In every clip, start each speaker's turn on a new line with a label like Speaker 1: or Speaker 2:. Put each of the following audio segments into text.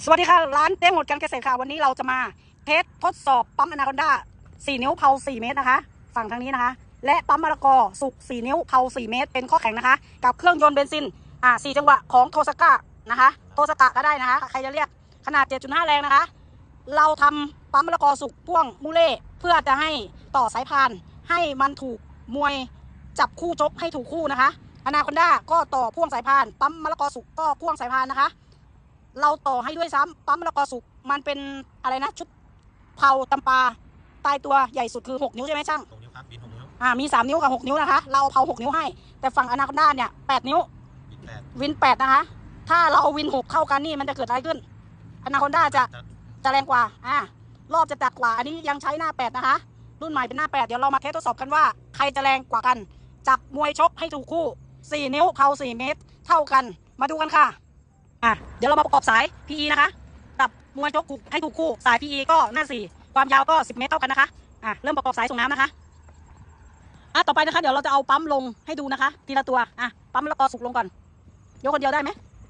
Speaker 1: สวัสดีค่ะร้านเต้งหมดการเกษตรค่ะวันนี้เราจะมาเทสทดสอบปั๊มอนาคอนด้า4 นิ้วเพา4 เมตรนะคะฝั่งทางนี้นะคะและปั๊มมะละกอสุก4 นิ้วเพา4 เมตรเป็นข้อแข็งนะคะกับเครื่องยนต์เบนซิน4 จังหวะของโทสก้านะคะโทสกะก็ได้นะคะใครจะเรียกขนาด 7.5 แรงนะคะเราทำปั๊มมะละกอสุกพ่วงมูเล่เพื่อจะให้ต่อสายพานให้มันถูกมวยจับคู่ชกให้ถูกคู่นะคะอนาคอนด้าก็ต่อพ่วงสายพานปั๊มมะละกอสุกก็พ่วงสายพานนะคะเราต่อให้ด้วยซ้ำปั๊มมะละกอสุกมันเป็นอะไรนะชุดเผาตำปาตายตัวใหญ่สุดคือ6 นิ้วใช่ไหมช่าง
Speaker 2: 6 นิ้วครับบิน6 นิ้ว
Speaker 1: มี3 นิ้วกับ6 นิ้วนะคะเราเผา6 นิ้วให้แต่ฝั่งอนาคอนด้าเนี่ย8 นิ้ววิน8นะคะถ้าเราเอาวิน6เข้ากันนี่มันจะเกิดอะไรขึ้นอนาคอนด้าจะแรงกว่ารอบจะจัดกว่าอันนี้ยังใช้หน้า8นะคะรุ่นใหม่เป็นหน้า8เดี๋ยวเรามาเทสทดสอบกันว่าใครจะแรงกว่ากันจับมวยชกให้ถูกคู่4 นิ้วเผา4 เมตรเท่ากันมาดูกันค่ะเดี๋ยวเรามาประกอบสาย PE นะคะกับมวยชกให้ถูกคู่สาย PE ก็หน้า4ความยาวก็10 เมตรเท่ากันนะคะเริ่มประกอบสายส่งน้ำนะคะต่อไปนะคะเดี๋ยวเราจะเอาปั๊มลงให้ดูนะคะทีละตัวปั๊มมะละกอสุกลงก่อนยกคนเดียวได้ไหม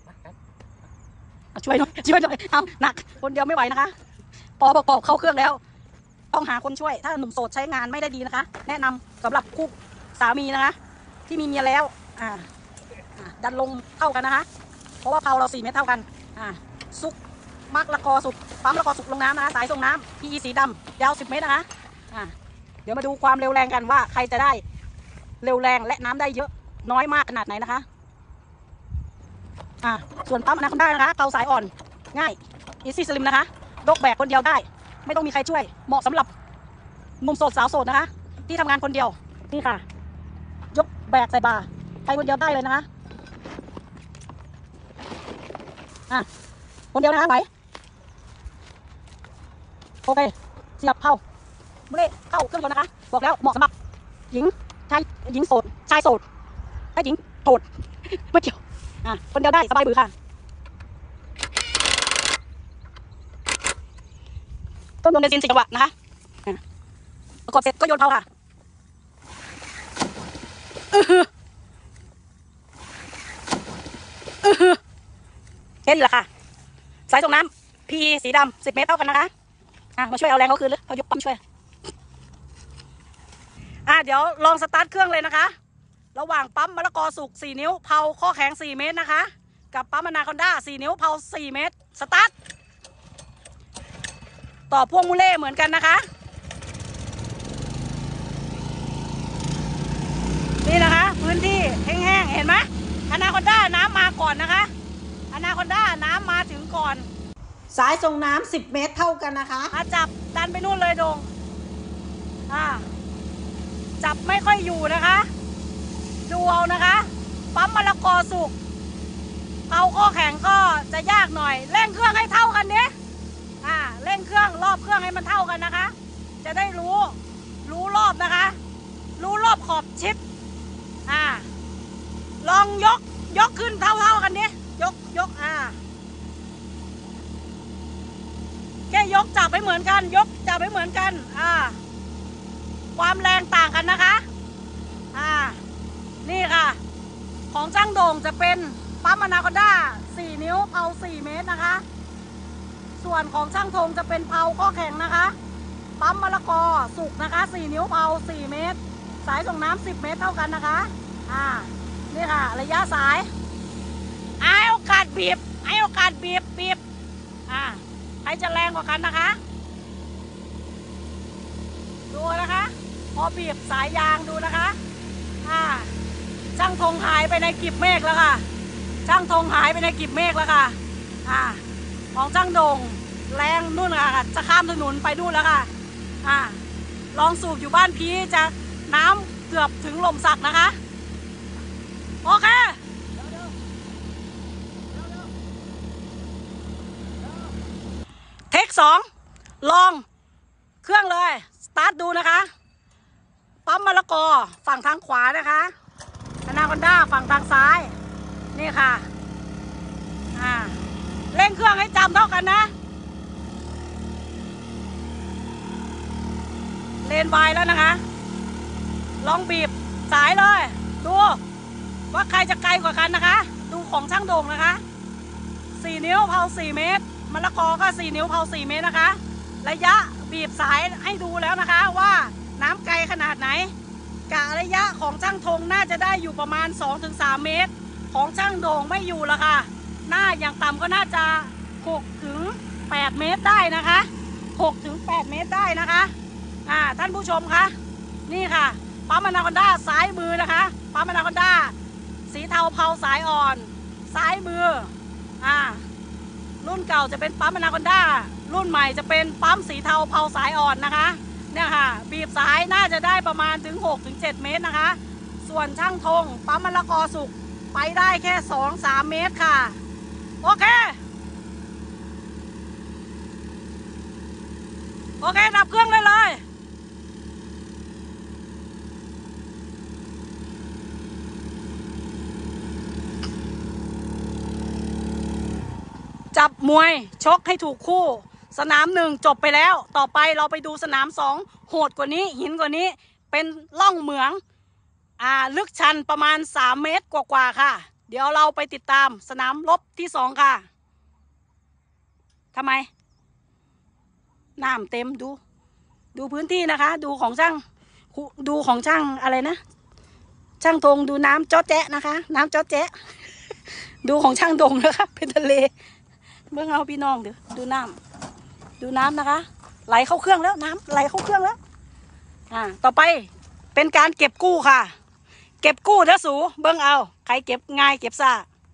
Speaker 1: ช่วยหน่อยเอาหนักคนเดียวไม่ไหวนะคะพอประกอบเข้าเครื่องแล้วต้องหาคนช่วยถ้าหนุ่มโสดใช้งานไม่ได้ดีนะคะแนะนำสำหรับคู่สามีนะคะที่มีเมียแล้วดันลงเท่ากันนะคะเพราะว่าเผาเรา4 เมตรเท่ากันสุกมะละกอสุกปั๊มมะละกอสุกลงน้ำนะคะสายส่งน้ำ PE สีดำยาว10 เมตรนะคะเดี๋ยวมาดูความเร็วแรงกันว่าใครจะได้เร็วแรงและน้ำได้เยอะน้อยมากขนาดไหนนะคะส่วนปั๊มอนาคอนด้านะคะเกาสายอ่อนง่าย Easy Slim นะคะยกแบกคนเดียวได้ไม่ต้องมีใครช่วยเหมาะสำหรับหนุ่มโสดสาวโสดนะคะที่ทำงานคนเดียวนี่ค่ะยกแบกใส่บ่าใครคนเดียวได้เลยนะคะคนเดียวนะคะไหวโอเคเสียบเข้าไม่ได้เข้าเครื่องยนต์นะคะบอกแล้วเหมาะสำหรับหญิงชายหญิงโสดชายโสดให้หญิงโสดไม่เกี่ยวคนเดียวได้สบายบือค่ะต้นยนต์เบนซิน4 จังหวะนะคะประกอบเสร็จก็โยนเผาค่ะแค่นี้แหละค่ะสายส่งน้ำ PE สีดำ10 เมตรเท่ากันนะคะมาช่วยเอาแรงเขาคืนหรือเขายกปั๊มช่วยเดี๋ยวลองสตาร์ทเครื่องเลยนะคะระหว่างปั๊มมะละกอสุก4 นิ้วเผาข้อแข็ง4 เมตรนะคะกับปั๊มอนาคอนด้า4 นิ้วเผา4 เมตรสตาร์ทต่อพ่วงมูเล่เหมือนกันนะคะนี่นะคะพื้นที่แห้งๆเห็นไหมอนาคอนด้าน้ำมาก่อนนะคะอนาคอนด้าน้ำมาถึงก่อนสายส่งน้ำ10 เมตรเท่ากันนะคะจับดันไปนู่นเลยดงจับไม่ค่อยอยู่นะคะดูเอานะคะปั๊มมะละกอสุกเผาข้อแข็งก็จะยากหน่อยเร่งเครื่องให้เท่ากันเนี้ยเร่งเครื่องรอบเครื่องให้มันเท่ากันนะคะจะได้รู้รอบนะคะรู้รอบขอบชิปลองยกขึ้นเท่ากันเนี้ยยกแค่ยกจับให้เหมือนกันยกจับให้เหมือนกันความแรงต่างกันนะคะนี่ค่ะของช่างโด่งจะเป็นปั๊มอนาคอนด้า4 นิ้วเผา4 เมตรนะคะส่วนของช่างธงจะเป็นเผาข้อแข็งนะคะปั๊มมะละกอสุกนะคะ4 นิ้วเผา4 เมตรสายส่งน้ำ10 เมตรเท่ากันนะคะนี่ค่ะระยะสายให้โอกาสบีบใครจะแรงกว่ากันนะคะดูนะคะพอบีบสายยางดูนะคะช่างธงหายไปในกลีบเมฆแล้วค่ะช่างธงหายไปในกลีบเมฆแล้วค่ะของช่างโด่งแรงนู่นค่ะจะข้ามถนนไปนู่นแล้วค่ะลองสูบอยู่บ้านพีจะน้ำเกือบถึงลมสักนะคะโอเคเทค2ลองเครื่องเลยสตาร์ทดูนะคะปั๊มมะละกอฝั่งทางขวานะคะอนาคอนด้าฝั่งทางซ้ายนี่ค่ะเร่งเครื่องให้จำเท่ากันนะเลนวายแล้วนะคะลองบีบสายเลยดูว่าใครจะไกลกว่ากันนะคะดูของช่างโด่งนะคะ4 นิ้วเผา4 เมตรมะละกอก็4 นิ้วเผา4 เมตรนะคะระยะบีบสายให้ดูแล้วนะคะว่าน้ำไกลขนาดไหนกะระยะของช่างธงน่าจะได้อยู่ประมาณ 2-3 เมตรของช่างโด่งไม่อยู่ละค่ะหน้าอย่างต่ำก็น่าจะ6-8 เมตรได้นะคะ6-8 เมตรได้นะคะท่านผู้ชมคะนี่ค่ะปั๊มอนาคอนด้าซ้ายมือนะคะปั๊มอนาคอนด้าสีเทาเผาสายอ่อนซ้ายมือรุ่นเก่าจะเป็นปั๊มอนาคอนด้ารุ่นใหม่จะเป็นปั๊มสีเทาเผาสายอ่อนนะคะเนี่ยค่ะบีบสายน่าจะได้ประมาณถึง 6-7 เมตรนะคะส่วนช่างธงปั๊มมะละกอสุกไปได้แค่ 2-3 เมตรค่ะโอเคดับเครื่องได้เลยจับมวยชกให้ถูกคู่สนาม 1จบไปแล้วต่อไปเราไปดูสนาม 2โหดกว่านี้หินกว่านี้เป็นล่องเหมืองลึกชันประมาณ3 เมตรกว่าค่ะเดี๋ยวเราไปติดตามสนามรบที่ 2ค่ะทำไมน้ำเต็มดูพื้นที่นะคะดูของช่างอะไรนะช่างธงดูน้ำจ๊อแจ๊ะนะคะน้ำจ๊อแจ๊ะดูของช่างดงนะคะเป็นทะเลเมื่อเอาพี่น้องเดี๋ยวดูน้ำนะคะไหลเข้าเครื่องแล้วน้ำไหลเข้าเครื่องแล้วต่อไปเป็นการเก็บกู้ค่ะเก็บกู้เด้อสูเบิ้งเอาใครเก็บง่ายเก็บซ่า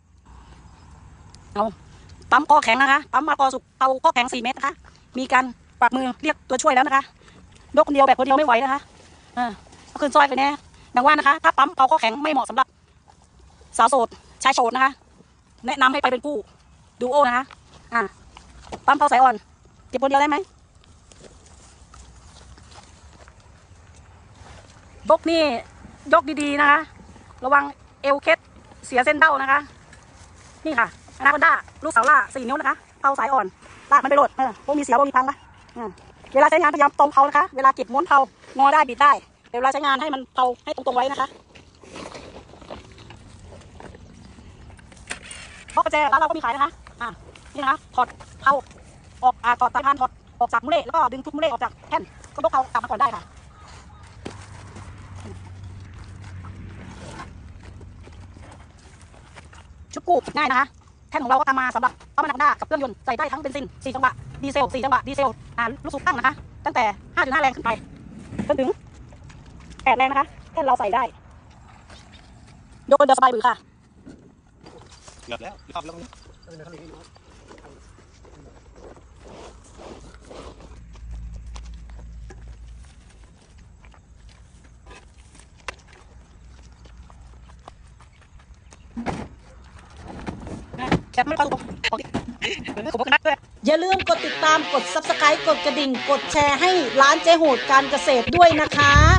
Speaker 1: เอาปั๊มข้อแข็งนะคะปั๊มมะละกอสุกเตาข้อแข็ง4 เมตรนะคะมีการปักมือเรียกตัวช่วยแล้วนะคะยกคนเดียวแบบคนเดียวไม่ไหวนะคะเอาคืนซอยไปแน่ดังว่านะคะถ้าปั๊มเตาข้อแข็งไม่เหมาะสำหรับสาวโสดชายโสดนะคะแนะนำให้ไปเป็นกู้ดูโอนะคะปั๊มเผาสายอ่อนเก็บคนเดียวได้ไหมยกนี่ยกดีๆนะคะระวังเอวเคสเสียเส้นเบ้านะคะนี่ค่ะอนาคอนด้าลูกเสาล่า4 นิ้วนะคะเผาสายอ่อนลากมันไปโหลดพวกมีเสียพวกมีพังปะเวลาใช้งานพยายามตรงเผานะคะเวลาเก็บม้วนเผางอได้บิดได้เวลาใช้งานให้มันเผาให้ตรงๆไว้นะคะเพราะกระแจร้านเราก็มีขายนะคะนี่นะคะถอดเผาออกถอดสายพานถอดออกจากมุ้งเล่แล้วก็ดึงทุกมุ้งเล่ออกจากแท่นก็ยกเผากลับมาก่อนได้ค่ะชุดกู้ง่ายนะคะแท่นของเราก็ทำมาสำหรับปั๊มอนาคอนด้ากับเครื่องยนต์ใส่ได้ทั้งเบนซิน4 จังหวะดีเซล4 จังหวะดีเซลลูกสูบตั้งนะคะตั้งแต่ 5.5 แรงขึ้นไปจนถึง8 แรงนะคะแท่นเราใส่ได้ยกคนเดียวสบายมือค่ะ
Speaker 2: เกือบแล้วขับแล้ว
Speaker 3: อย่าลืมกดติดตามกด Subscribe กดกระดิ่งกดแชร์ให้ร้านเจ๊โหดการเกษตรด้วยนะคะ